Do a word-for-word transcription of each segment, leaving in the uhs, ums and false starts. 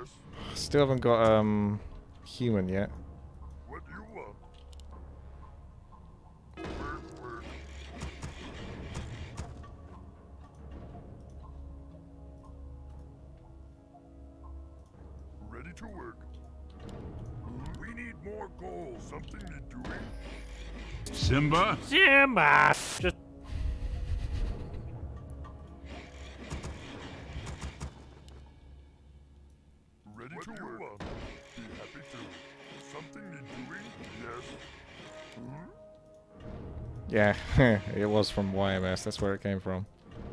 Still haven't got um human yet. What do you want? Work, work. Ready to work. We need more gold. Something to do. Simba? Simba! Just Ready what to work. Want? Be happy to. Something you're doing? Yes. Hmm? Yeah, it was from Y M S. That's where it came from.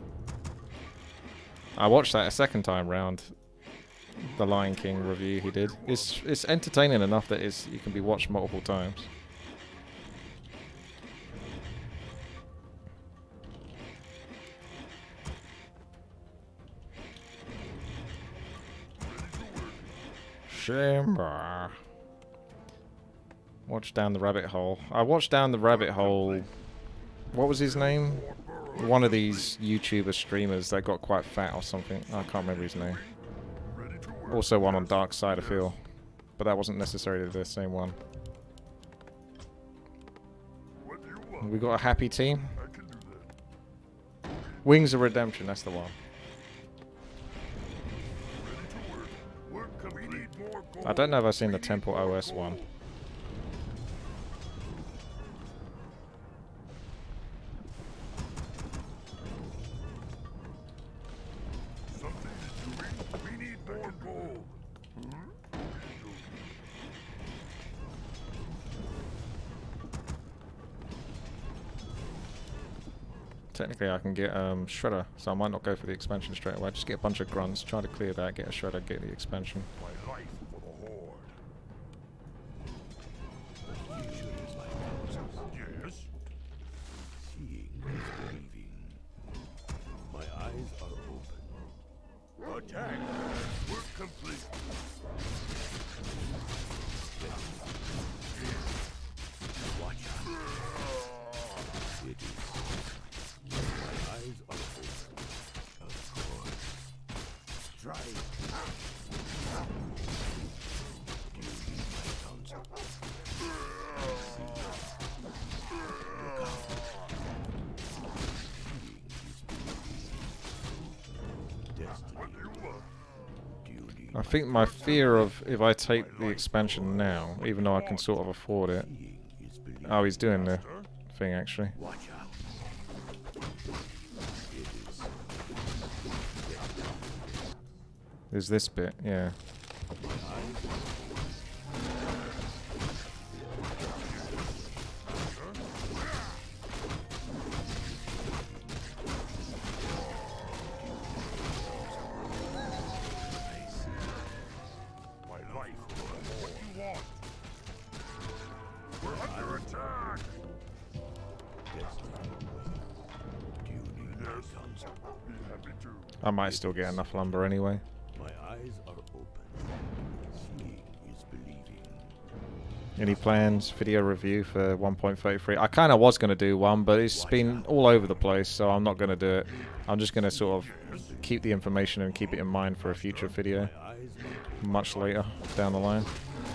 I watched that a second time round. The Lion King review he did. It's it's entertaining enough that it's you can be watched multiple times. Simba. Watch Down the Rabbit Hole. I watched Down the Rabbit Hole. What was his name? One of these YouTuber streamers that got quite fat or something. I can't remember his name. Also one on Dark Side of Phil. But that wasn't necessarily the same one. We got a happy team. Wings of Redemption, that's the one. I don't know if I've seen the Temple O S one. Technically I can get um, Shredder, so I might not go for the expansion straight away. Just get a bunch of grunts, try to clear that, get a Shredder, get the expansion. My life for the Horde. Yes? Seeing is believing. My eyes are open. Attack! Work complete. Watch out. It is. My eyes are open. Of course. Strike. Do you need my counsel? Look out. Seeing is believing. Destiny. Do you need I think my fear of if I take the expansion now, even though I can sort of afford it. Oh, he's doing the thing actually. Watch out. There's this bit, yeah. My life. What do you want? We're under attack. Do you need my counsel? Be happy to. I might still get enough lumber anyway. My eyes are open. Seeing is believing. Any plans? Video review for one point thirty-three? I kind of was going to do one, but it's been all over the place, so I'm not going to do it. I'm just going to sort of keep the information and keep it in mind for a future video. Much later, down the line.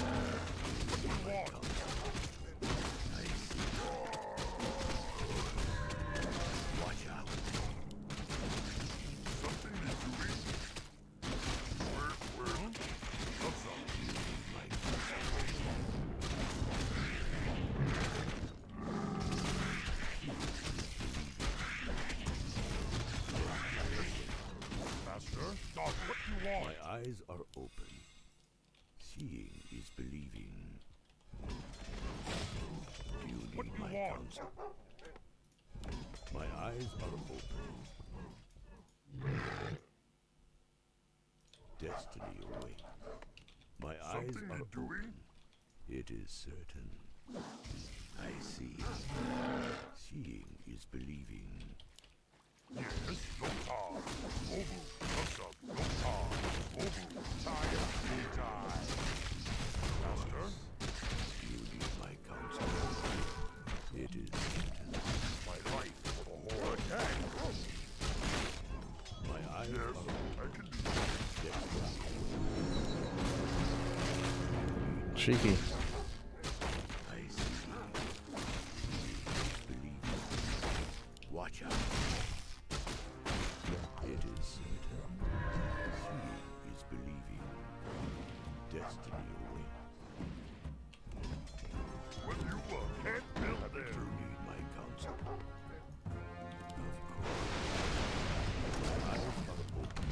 My eyes are open. Seeing is believing. Do you need my counsel? My eyes are open. Destiny awaits. My eyes are open. It is certain. I see. Seeing is believing. Yes, no tar. Obu, Upsa, no tar. Obu, Taya, die. Master? You need my counsel. It is my life for the Horde. Attack! My eyes yes, are I can do that. cheeky. I see. Believe. Watch out. It is certain. Seeing is believing. Destiny awaits. What you want? Can't build there. You need my counsel. Of course. My eyes are open.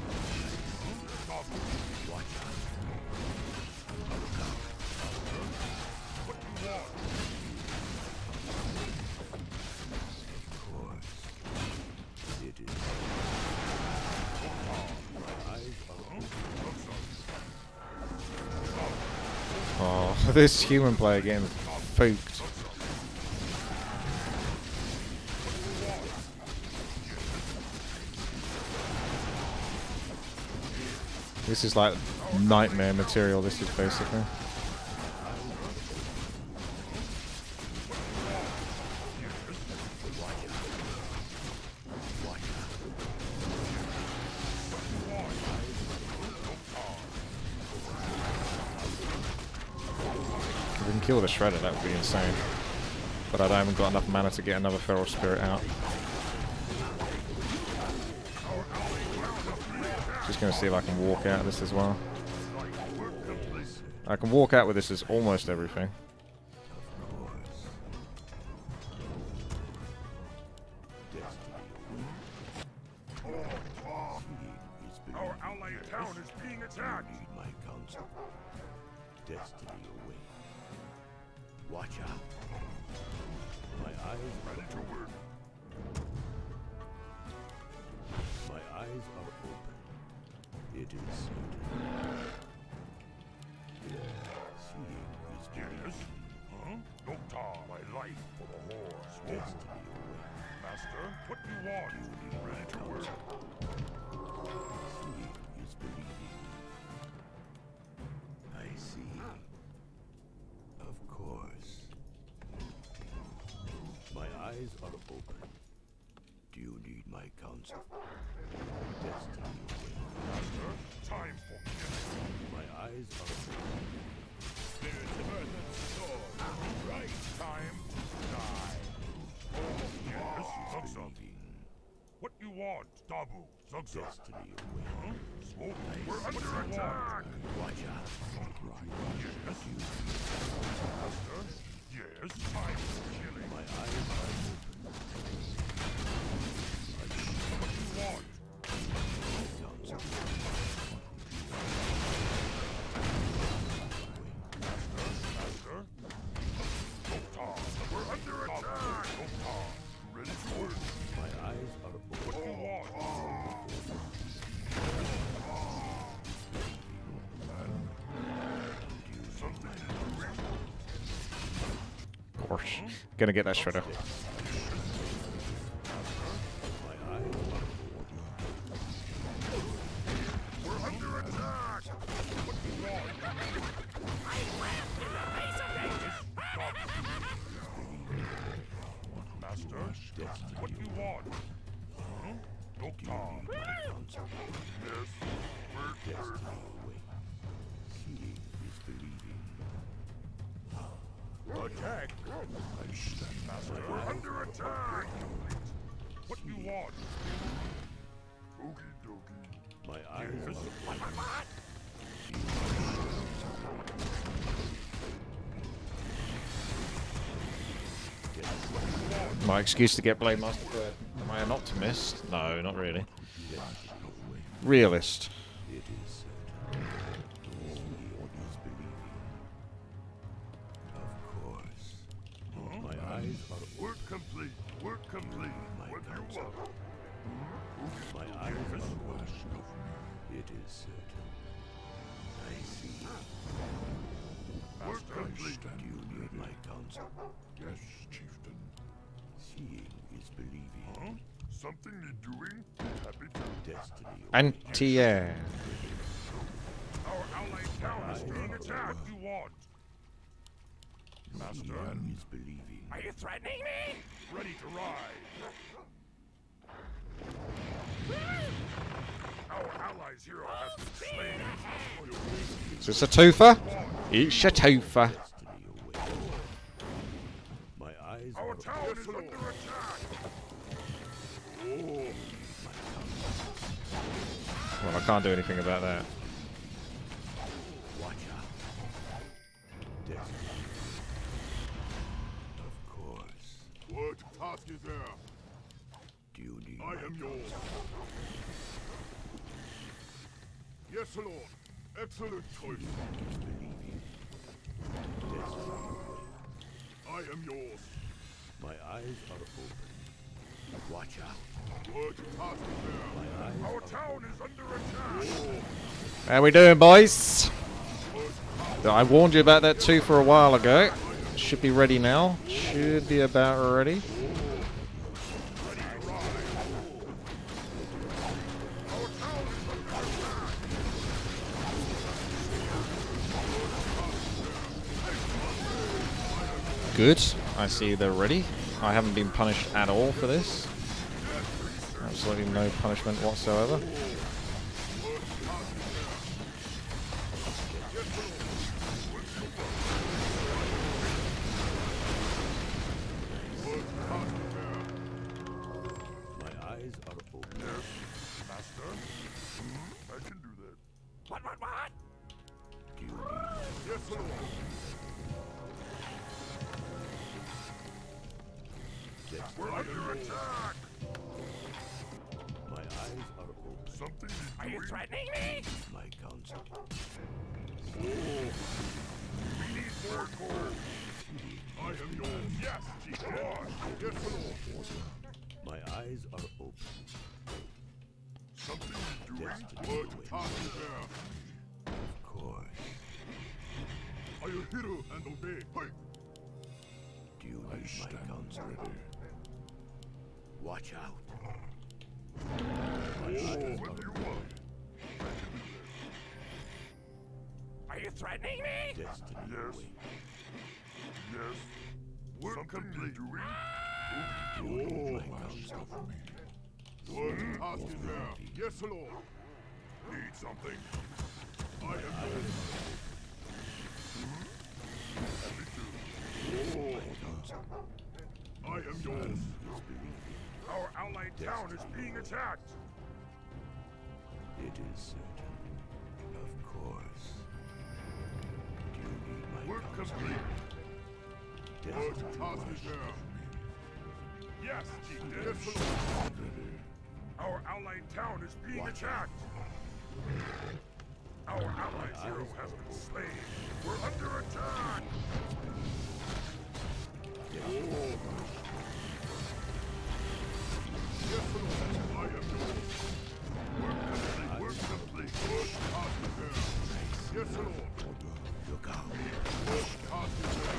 Watch out. Look out. What you want? Of course. It is. My eyes are open. Oh, this human player getting fooked. This is like nightmare material, this is basically. If we can kill the Shredder, that would be insane. But I haven't got enough mana to get another Feral Spirit out. Just gonna see if I can walk out of this as well. I can walk out with this as almost everything. Our allied town is being attacked. Need my counsel. Destiny awaits. Watch out. My eyes Ready to work. My eyes are open. It is certain. Seeing is Yes? Huh? Noctar, my life for the horse. destiny awaits. Master, what do you want? Ready to work. Seeing is believing. I see. Of course. My eyes are open. Do you need my counsel? Destiny awaits. Master, time for killing. My eyes are open. Spirit of earth and sword. Right time to die. Oh, yes, Zugzug. Believing. What you want, Dabu? Zugzug. Destiny awaits. Huh? Smoke. We're under attack. Watch out. Yes. Master. Yes, time for killing. My eyes are open. What you want? Counsel. Master. Noctar. We're under attack. Noctar. Ready to work. My eyes are open. What you want? Something to do. Of course. Gonna get that Shredder. My eyes are We're under attack. What you want? Master, what you want? Huh? Noctar. counsel. Yes. We're Destiny awaits. Seeing is believing. attack. Master, we're under attack. What you want? Okie dokie. My eyes are open. My excuse to get Blade Master third. Am I an optimist? No, not really. Realist. It is certain. Seeing is believing. Of course. My eyes are open. Work complete. Work complete. What you want? My eyes are open. It is certain. I see. Work complete. Do you need my counsel? Yes, chieftain. Seeing is believing. Huh? Something need doing? Happy to. Destiny Anti-air. Our allied town is being attacked. What you want? Master, Seeing is believing. are you threatening me? Ready to ride. Our allies' hero has been slain. Is this a twofer? What? Eat Shatofa. Destiny awaits. My eyes Our are town is under attack. Oh, Well, I can't do anything about that. watch out. Destiny. Of course. what task is there? Do you need I my am yours. Yes, Lord. Excellent choice. believing? Destiny awaits. I am yours. My eyes are open. Watch out. What task is there? My eyes Our town is under attack. How we doing, boys? I warned you about that too for a while ago. Should be ready now. Should be about ready. Good. I see they're ready. I haven't been punished at all for this. Absolutely no punishment whatsoever. My eyes are open. Master? Hmm? I can do that. What, what, what? Do you need Yes, Lord. We're under attack. my eyes are open? Something is doing. Are you threatening? My counsel. We need more gold. I am yours. Yes, Chief. Yes, Lord. My eyes are open. Something is doing. Destiny What awaits. task is there? Of course. I will hear and obey. Hey. Do you need my counsel? Watch out. My eyes What are do you open. want? Are you threatening me? Destiny Yes. awaits. Yes. Work complete. Doing. Do you need my counsel? What task is there? Yes, Lord. Need something. I am yours. Happy to. My counsel. I am yours. Our allied town is being attacked. It is certain. Of course. Do you need my Work counsel? complete. What Destiny task is awaits. there? Yes, Chieftain. Yes, Lord. Our allied town is being Watch attacked. Our allied hero has been slain. We're under attack. Yes, Lord. I am yours. Work complete. Work complete. What task is there? Yes, Lord. Look out. What task is there?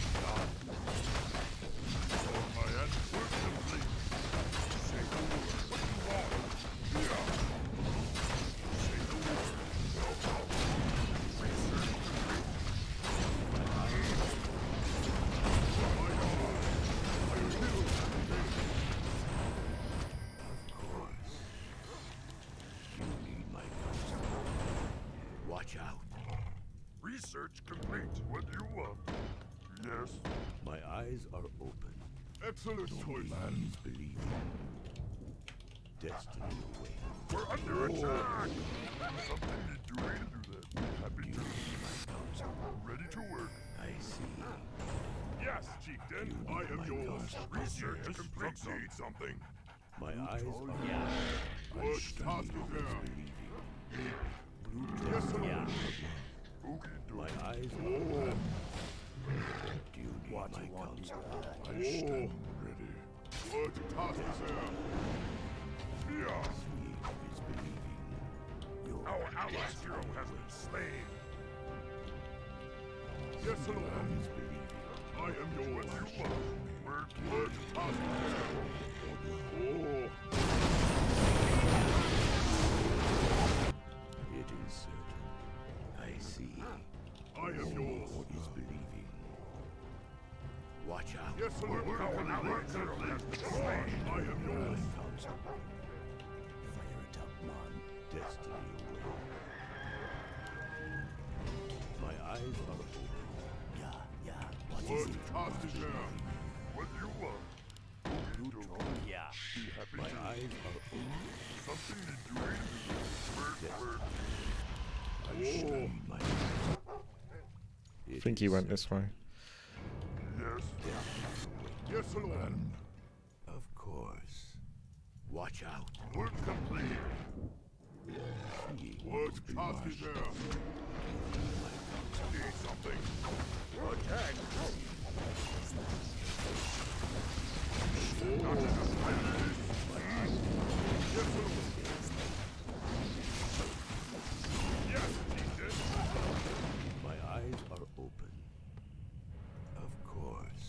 On my end. Work complete. Say the word. What do you want? Yeah. Say the word. Research complete. My God. I will heal. Of course. You need my counsel. Watch out. Research complete. What do you want? Yes. My eyes are open. Excellent choice. Man's believing. Destiny awaits. We're under attack. Something need doing to do that. Happy Do you to. need my counsel? Ready to work. I see. Yes, Chieftain. I am yours. Research complete. Need something. My eyes are open. What task is there? Yes, Lord. Okay, do My it. eyes are open. Do you need my counsel? I stand ready. What task is there? Yeah. He is believing. Your Our allied hero has been slain. Yes, Lord. man is believing. I am yours. What you want? Word, word, task is there? Oh. It is certain. I see. I am yours. Is believing. Watch out. Yes, Lord. Our allied hero has been slain. I am My yours. counsel. Fire it up, man. Destiny awaits. My eyes are What task is there? What do you want? You told me. Yeah. Be happy My to. eyes are open. Something to do. Word, word. I strain my eyes. I think he went this way. Yes. Yes, Lord. Of course. Watch out. Work complete. Seeing What is task is believing. there? Need something. Attack. Not enough time. Yes, Lord. Yes, Jesus. My eyes are open. Of course.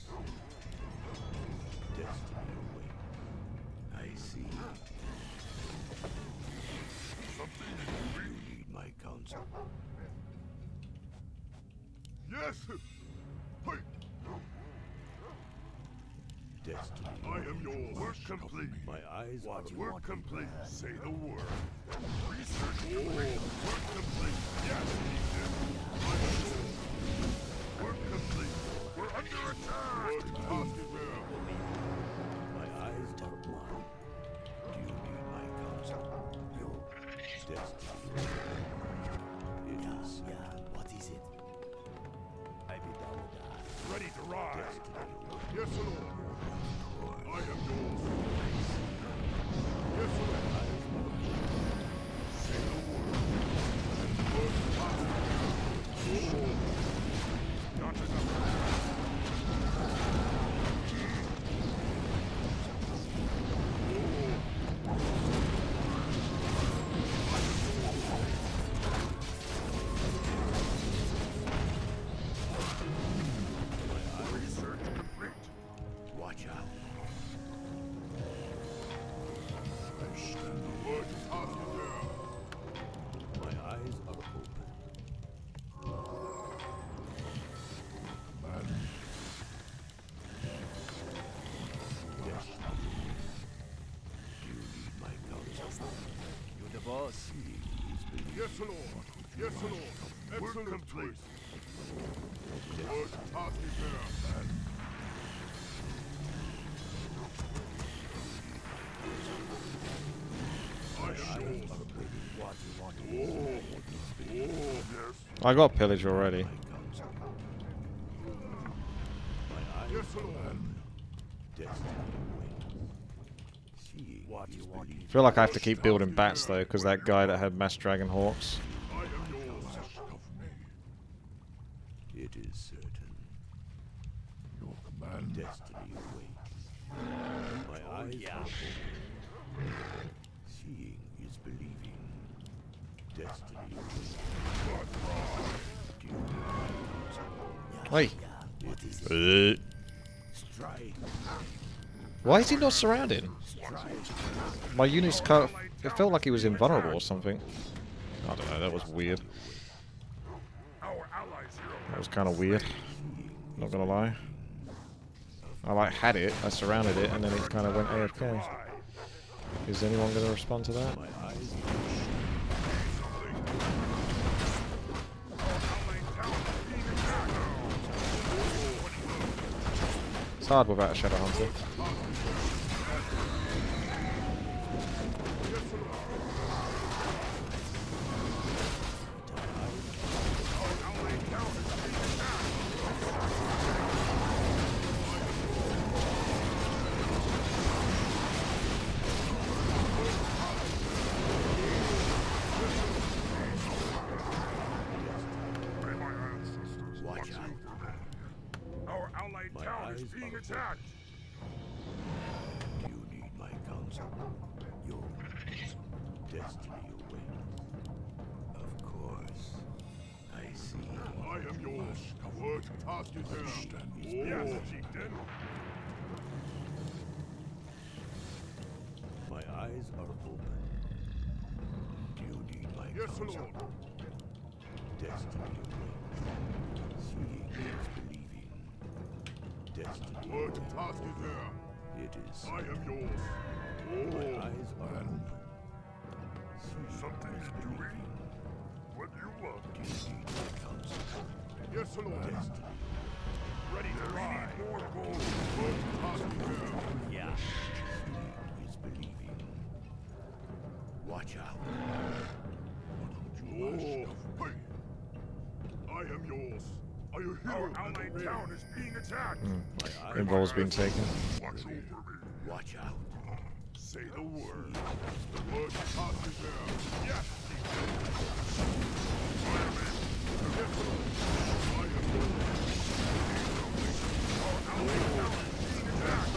Destiny awaits. I see. Something to You need my counsel. Yes. Hey, Destiny. I am yours. Work complete. My eyes are Work complete. Say the word. Research complete. Work complete. Yes, Jesus. I am yours. Work complete. We're under attack. What task is there? My eyes are mine. Do you need my counsel? Your destiny. It is Yeah, what is it? I be down with that. Ready to ride. destiny. Yes, Lord. I am yours. Yes, Lord. Say the word. What task is there? Oh. Not enough. Research complete. Watch out. What task is there? My eyes are open. Destiny. Do you need my counsel? You the boss. Yes, Lord. Yes, Lord. Excellent complete. What task is there? I am yours. What you want? Oh, yes. I got pillage already. Yes, Lord. Destiny awaits. Seeing What is you want? believing. I feel like I have to keep building bats though, because that guy that had mass dragon hawks. I am yours. It is certain. Your command. Destiny awaits. My eyes yeah. are open. Seeing is believing. Destiny awaits. Do you need my counsel? Wait. What is it? Uh, Strike. Why is he not surrounded? My unit's cut. It felt like he was invulnerable or something. I don't know. That was weird. Our allies here. That was kind of weird. Not gonna lie. I like had it. I surrounded it, and then it kind of went A F K. Is anyone gonna respond to that? My eyes It's hard without a Shadow Hunter. watch out. Our allied My town is eyes being are attacked. Do you need my counsel? Your destiny awaits. Of course. I see. I am yours. What task is there? Yes, chieftain. My eyes are open. Do you need my Yes, counsel? Lord. Destiny awaits. Seeing is believing. Destiny What awaits. task is there? It is. I am yours. My Oh, eyes are open. Seeing something is is doing. believing. What do you want? Do you need my counsel? Yes, Lord. Destiny. Ready to ride. More gold. Look, Hospital. Yeah. Is believing. Watch out. Oh, hey. I am yours. Are you here? Our allied town is being attacked. My eyes. Invol's been taken. Watch over me. Watch out. Say the word. The word passes there. Yes. I am it. Yes, Lord. I am yours. Our allied town is being attacked.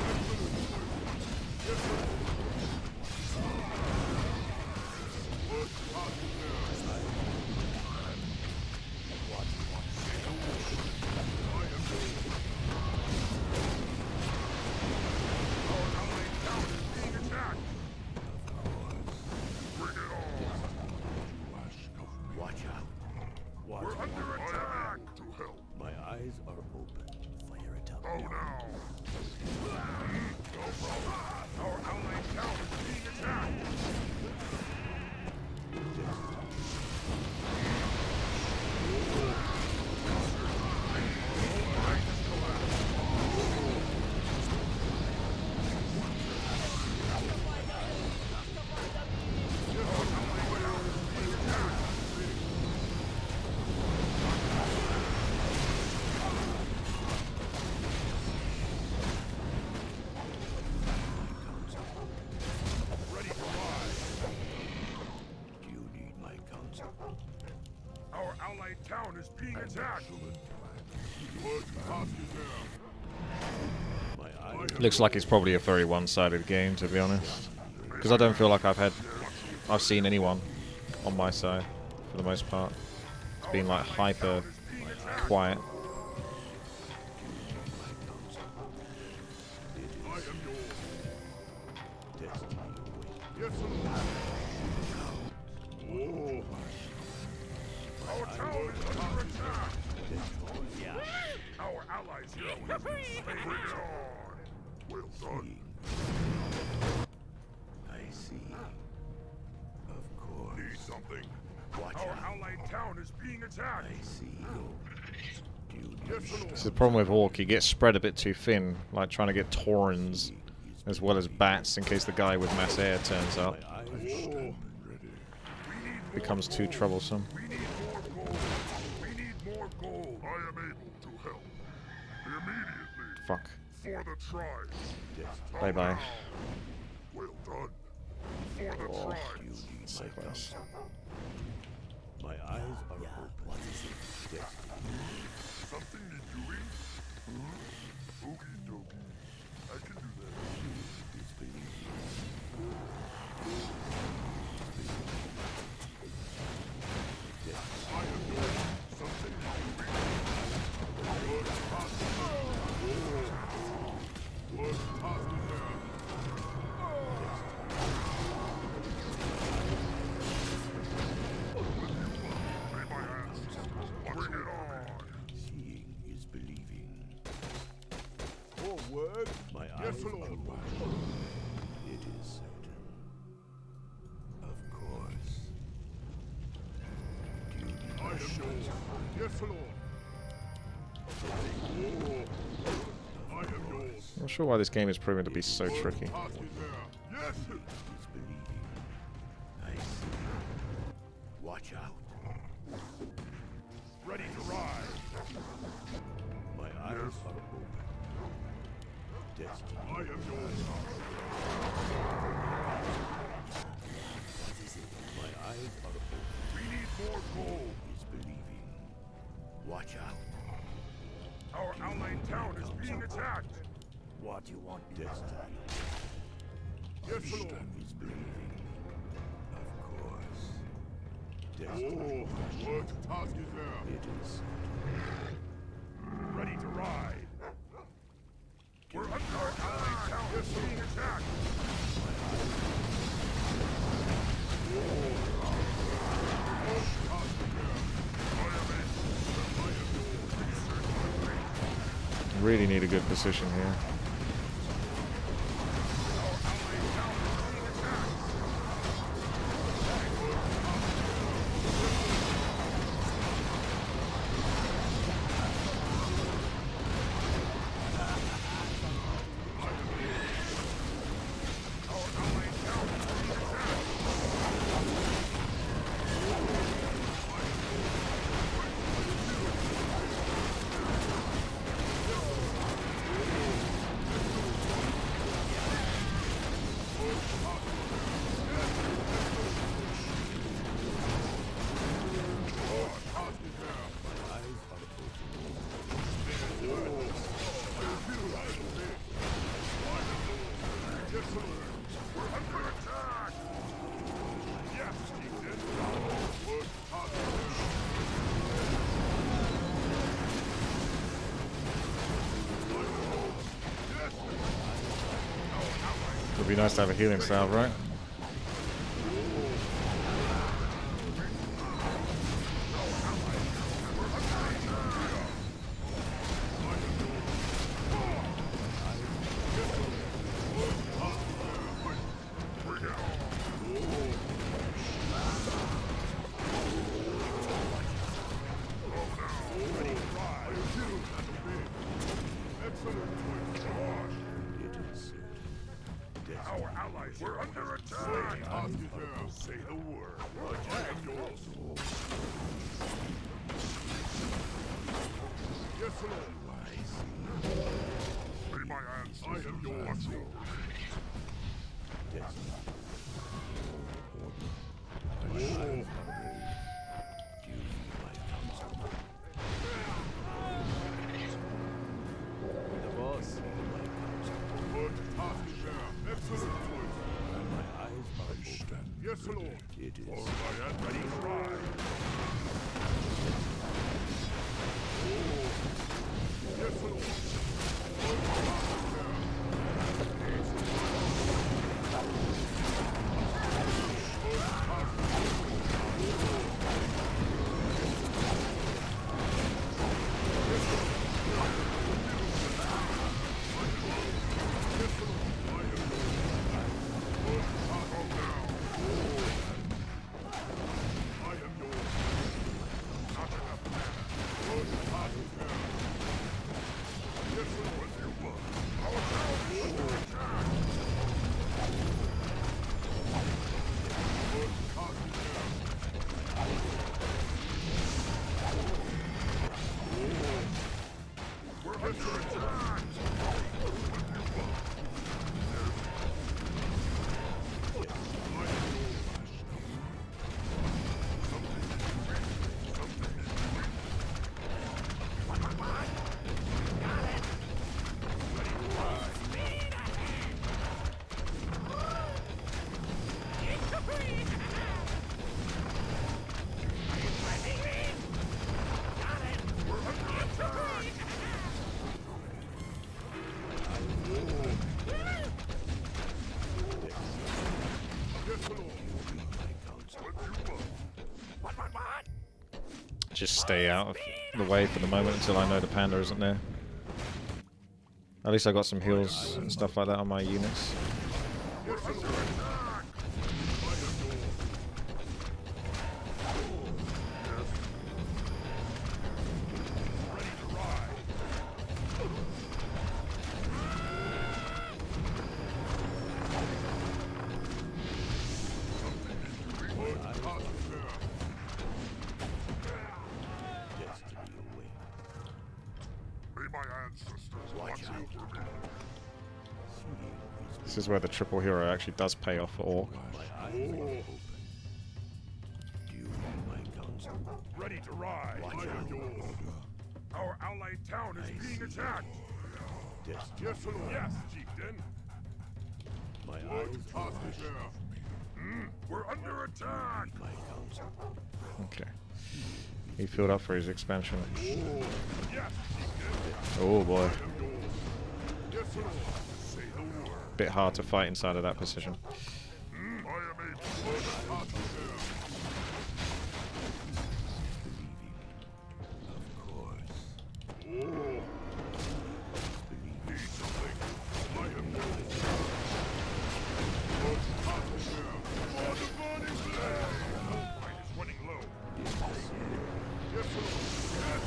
Yes, Lord. Word passes there. Watch, watch. Say the word. I am yours. Our allied town is being attacked. Bring it on. Watch out. We're under attack. To help. My eyes are open. Fire it up. Oh no. No problem. Our allied town is being attacked. Ready to ride. Do you need my counsel? Our allied town is being attacked. What passes there? My eyes. Looks like it's probably a very one-sided game, to be honest. Because I don't feel like I've had, I've seen anyone on my side for the most part. It's been like hyper quiet. I am yours. Destiny awaits. Yes, Lord. Oh. Our town is under attack. Yeah. Our allies here will bring it on. Well done. I see. Of course. Need something. Watch Our out. allied town is being attacked. I see. Do you Yes, need Lord. It's the problem with Orc, he gets spread a bit too thin, like trying to get Taurens as well as bats in case the guy with mass air turns up. my eyes? Oh. We need Becomes more too gold. troublesome. We need more gold. We need more gold. I am able to help. Immediately. Fuck. For the tribe. Destiny. Bye bye. Well done. For the Oh. tribe. You need So my close. counsel. My eyes are Yeah. open. What is it? Destiny. Something need doing? Okie dokie. I can do that. Is believing. I am yours. Something need doing? What possible? What possible? Lay my hands. Bring it on. Seeing is believing. Forward. My Yes, eyes Lord. are open. It is certain. Of course. Do you need I my am yours. Yes, Lord. Oh. I am yours. I'm not sure why this game is proving to be so tricky. Party there. Yes. is believing? I see. Watch out. Ready to ride. My eyes are open. Destiny. I am yours. My eyes are open. We need more gold. Is believing. Watch out. Our allied town is being attacked. What do you want me to do? Destiny. Yes, Lord. Is believing. Of course. Oh, Destiny. what task is there? It is. Ready to ride. We're under our allied town is being attacked. Oh. What task is there? I am it. I am yours. Research my way. Really need a good position here. Our allied town is being attacked. Would be nice to have a healing salve, right? Our allies were under attack! Say the word. I am yours. Yes, Lord. Be my answer. I am yours. The boss. Good task is there. Excellent choice. My eyes are open. Yes, Lord. It is. All I am ready to ride. Yes, Lord. I am yours. Not enough mana. Good task is there. Yes, Lord. You were. Our town is under attack. Good task is there. We're under attack. Just stay out of the way for the moment until I know the panda isn't there. At least I got some heals and stuff like that on my units. This is where the triple hero actually does pay off for Orc. Ready to ride. I am yours. Our allied town is being attacked. Yes, Lord. Yes, chieftain. My Good eyes task is there. Mm, we're under attack. my counsel. Okay. He filled up for his expansion. Yes, chieftain. Oh boy. I am yours. Yes, Lord. Say the word. Bit hard to fight inside of that position. Mm, I am a good task is there. Of course. Oh. Need something. I am yours. Good task is there. For the burning flame. Mine is running low. Yes, Lord. Yes.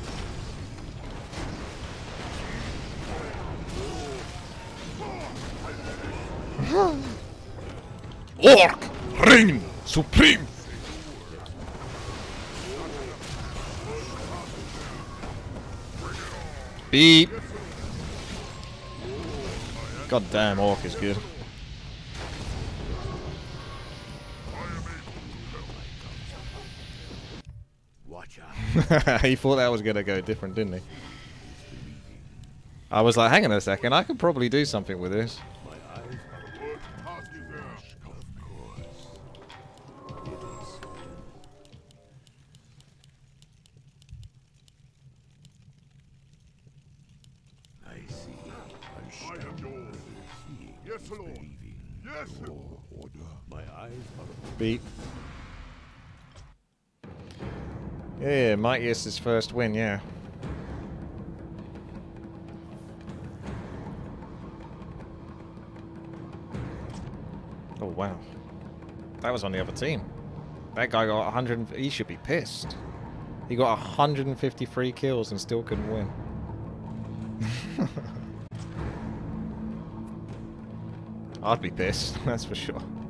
Orc! Reign supreme! Beep! God damn, Orc is good. Watch out. He thought that was gonna go different, didn't he? I was like, hang on a second, I could probably do something with this. My eyes are Good task is there. of course. It is. I see. I am yours. Yes, Lord. Believing. Yes, sir. Your order. My eyes are open. Beat. Yeah, Mightiest's first win, yeah. Oh, wow. That was on the other team. That guy got one hundred. He should be pissed. He got one hundred fifty-three kills and still couldn't win. I'd be pissed, that's for sure.